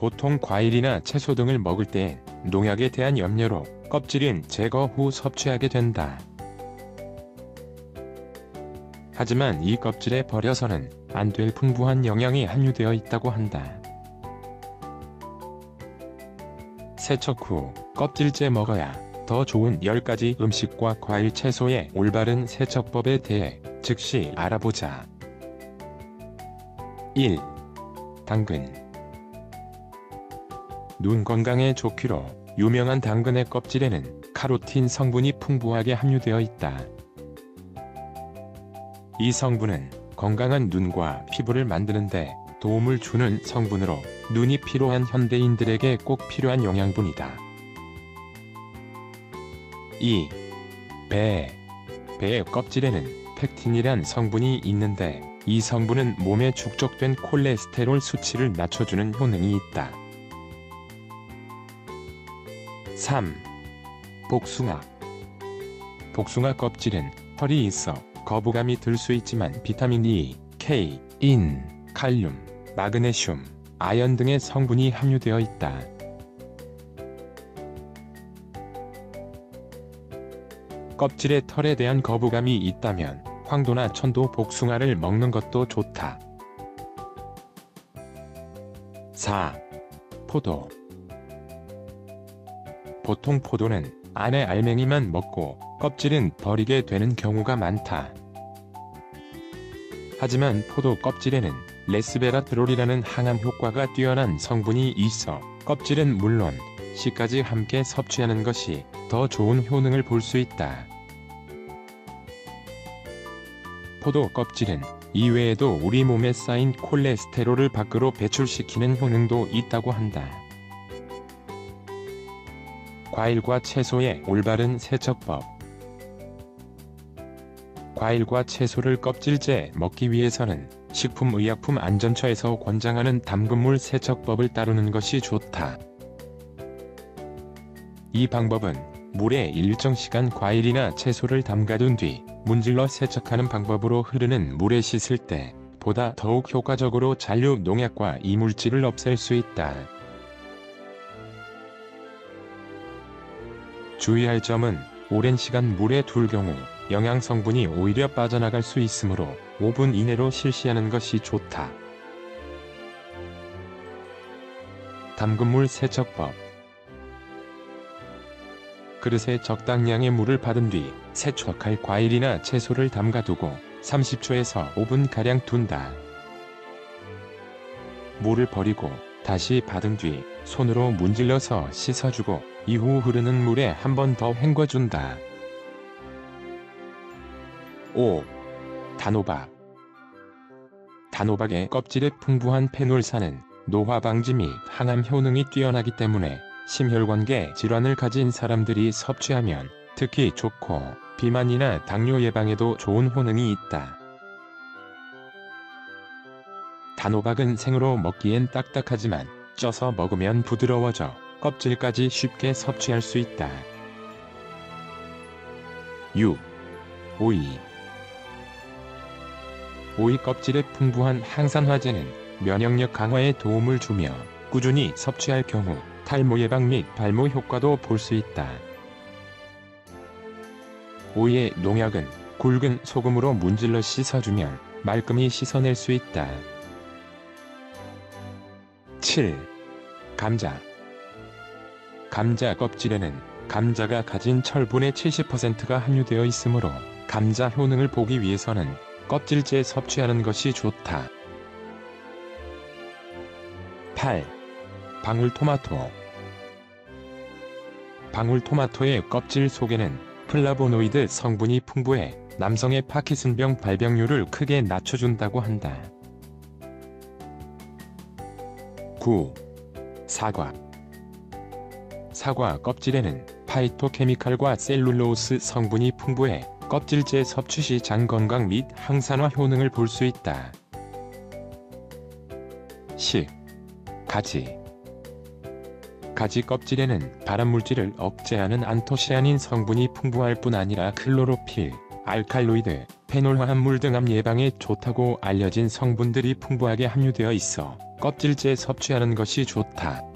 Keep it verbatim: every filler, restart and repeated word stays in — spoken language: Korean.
보통 과일이나 채소 등을 먹을 때 농약에 대한 염려로 껍질은 제거 후 섭취하게 된다. 하지만 이 껍질에 버려서는 안 될 풍부한 영양이 함유되어 있다고 한다. 세척 후 껍질째 먹어야 더 좋은 열 가지 음식과 과일 채소의 올바른 세척법에 대해 즉시 알아보자. 일. 당근. 눈 건강에 좋기로 유명한 당근의 껍질에는 카로틴 성분이 풍부하게 함유되어 있다. 이 성분은 건강한 눈과 피부를 만드는데 도움을 주는 성분으로 눈이 피로한 현대인들에게 꼭 필요한 영양분이다. 이. 배. 배의 껍질에는 펙틴이란 성분이 있는데 이 성분은 몸에 축적된 콜레스테롤 수치를 낮춰주는 효능이 있다. 삼. 복숭아. 복숭아 껍질은 털이 있어 거부감이 들 수 있지만 비타민 E, K, 인, 칼륨, 마그네슘, 아연 등의 성분이 함유되어 있다. 껍질의 털에 대한 거부감이 있다면 황도나 천도 복숭아를 먹는 것도 좋다. 사. 포도. 보통 포도는 안에 알맹이만 먹고 껍질은 버리게 되는 경우가 많다. 하지만 포도 껍질에는 레스베라트롤이라는 항암 효과가 뛰어난 성분이 있어 껍질은 물론 씨까지 함께 섭취하는 것이 더 좋은 효능을 볼 수 있다. 포도 껍질은 이외에도 우리 몸에 쌓인 콜레스테롤을 밖으로 배출시키는 효능도 있다고 한다. 과일과 채소의 올바른 세척법. 과일과 채소를 껍질째 먹기 위해서는 식품의약품안전처에서 권장하는 담근물 세척법을 따르는 것이 좋다. 이 방법은 물에 일정 시간 과일이나 채소를 담가둔 뒤 문질러 세척하는 방법으로 흐르는 물에 씻을 때 보다 더욱 효과적으로 잔류 농약과 이물질을 없앨 수 있다. 주의할 점은 오랜 시간 물에 둘 경우 영양 성분이 오히려 빠져나갈 수 있으므로 오 분 이내로 실시하는 것이 좋다. 담근물 세척법. 그릇에 적당량의 물을 받은 뒤 세척할 과일이나 채소를 담가두고 삼십 초에서 오 분가량 둔다. 물을 버리고 다시 받은 뒤 손으로 문질러서 씻어주고 이후 흐르는 물에 한 번 더 헹궈준다. 오. 단호박. 단호박의 껍질에 풍부한 페놀산은 노화 방지 및 항암 효능이 뛰어나기 때문에 심혈관계 질환을 가진 사람들이 섭취하면 특히 좋고 비만이나 당뇨 예방에도 좋은 효능이 있다. 단호박은 생으로 먹기엔 딱딱하지만 쪄서 먹으면 부드러워져 껍질까지 쉽게 섭취할 수 있다. 육. 오이. 오이 껍질에 풍부한 항산화제는 면역력 강화에 도움을 주며 꾸준히 섭취할 경우 탈모 예방 및 발모 효과도 볼 수 있다. 오이의 농약은 굵은 소금으로 문질러 씻어주면 말끔히 씻어낼 수 있다. 칠. 감자. 감자 껍질에는 감자가 가진 철분의 칠십 퍼센트가 함유되어 있으므로 감자 효능을 보기 위해서는 껍질째 섭취하는 것이 좋다. 팔. 방울토마토. 방울토마토의 껍질 속에는 플라보노이드 성분이 풍부해 남성의 파킨슨병 발병률을 크게 낮춰준다고 한다. 구. 사과. 사과 껍질에는 파이토케미칼과 셀룰로스 성분이 풍부해 껍질째 섭취 시 장 건강 및 항산화 효능을 볼 수 있다. 십. 가지. 가지 껍질에는 발암물질을 억제하는 안토시아닌 성분이 풍부할 뿐 아니라 클로로필, 알칼로이드, 비스페놀 화합물 등 암 예방에 좋다고 알려진 성분들이 풍부하게 함유되어 있어 껍질째 섭취하는 것이 좋다.